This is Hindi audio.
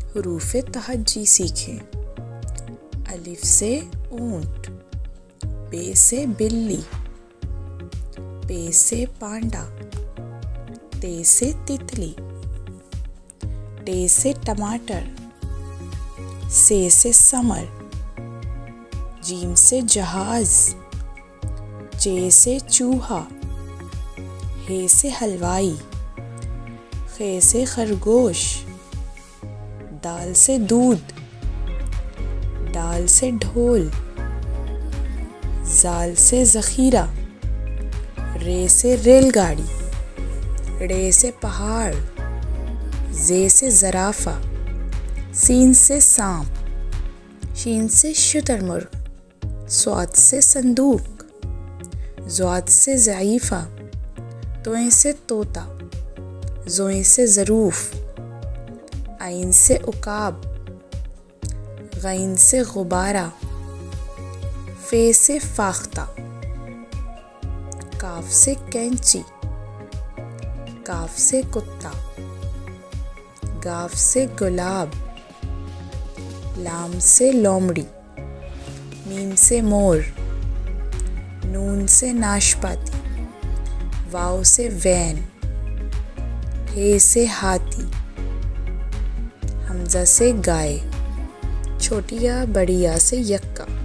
हुरूफ़े तहज्जी सीखें। अलिफ से ऊंट, बे से बिल्ली, पे से पांडा, ते से तितली, टे से टमाटर, से समर, जीम से जहाज, चे से चूहा, हे से हलवाई, खे से खरगोश, दाल से दूध, डाल से ढोल, जाल से ज़ख़ीरा, रे से रेलगाड़ी, रे से पहाड़, जे से ज़राफ़ा, सीन से सांप, शीन से शुतुरमुर्ग, स्वाद से संदूक, ज़्वाद से ज़ईफ़ा, तोए से तोता, ज़ोए से ज़रूफ़, आइन से उकाब, गैन से गुब्बारा, फे से फाख्ता, काफ से कैंची, काफ से कुत्ता, गाफ से गुलाब, लाम से लोमड़ी, मीम से मोर, नून से नाशपाती, वाव से वैन, हे से हाथी, हमज़ा से गाय, छोटी या बड़ी या से यक्का।